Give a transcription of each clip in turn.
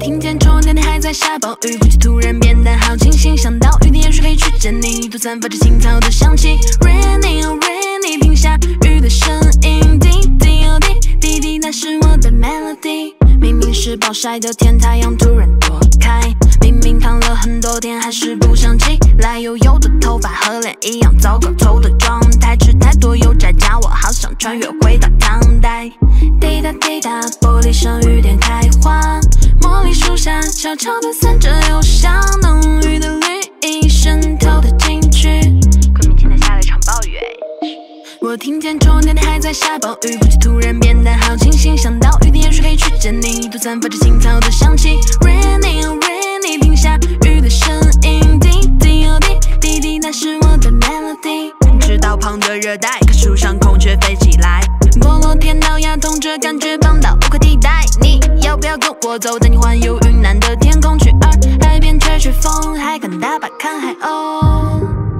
听见窗外的还在下暴雨，空气突然变得好清新，想到雨滴也许可以去见你，都散发着青草的香气。Raining oh raining， 听下雨的声音，滴滴哦滴滴滴，那是我的 melody。明明是暴晒的天，太阳突然躲开，明明躺了很多天，还是不想起来。油油的头发和脸一样糟糕透的状态，吃太多油炸酱，我好想穿越回到唐代。滴答滴答，玻璃上雨点开花，茉莉树下悄悄地散着幽香，浓郁的绿意渗透的进去。昆明今天下了一场暴雨我听见窗外的还在下暴雨，空气突然变得好清新，想到雨滴也许可以去见你，都散发着青草的香气。Raining oh raining， 听下雨的声音，滴滴哦滴滴滴，那是我的 melody。赤道旁的热带，棵树上孔雀飞起来，菠萝甜到牙痛，这感觉棒到无可替代。你要不要跟我走，带你环游云南的天空去，海边吹吹风，海港大坝看海鸥。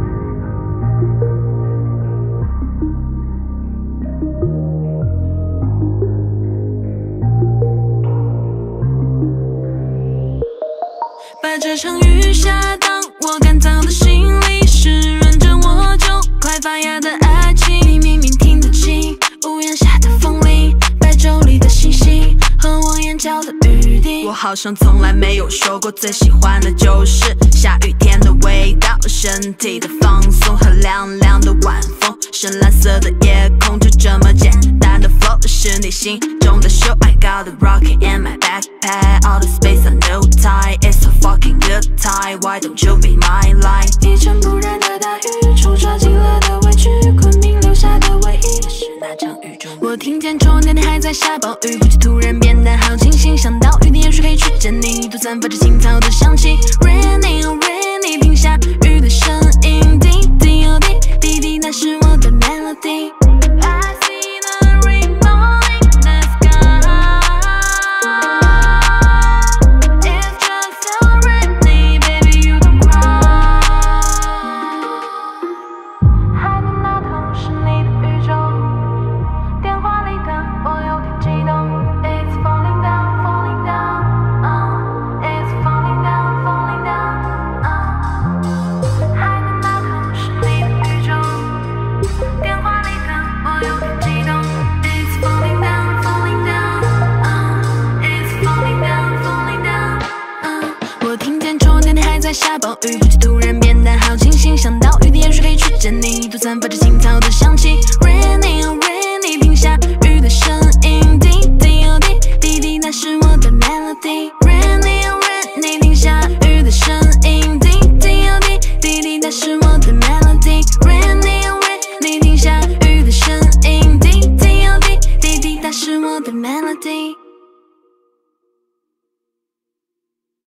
把这场雨下，当我干燥的心里湿润着我就快发芽的爱情。你明明听得清屋檐下的风铃，白昼里的星星和我眼角的雨滴。我好像从来没有说过最喜欢的就是下雨天的味道，身体的放松和凉凉的晚风，深蓝色的夜空，就这么简单的 flow 是你心中的 show。 I got a rocket in my backpack, all the space on no tie, it's a fucking good time, why don't you be my light。 一尘不染的大雨，冲刷尽了的委屈，昆明留下的唯一的是那场雨中。我听见窗外的还在下暴雨，空气突然变得好清新，想到雨滴也许可以去见你，都散发着青草的香气。Raining oh raining， 听下雨的声音，滴滴哦滴滴滴，那是我的 melody。下暴雨，空气突然变得好清新，想到雨滴也许可以去见你，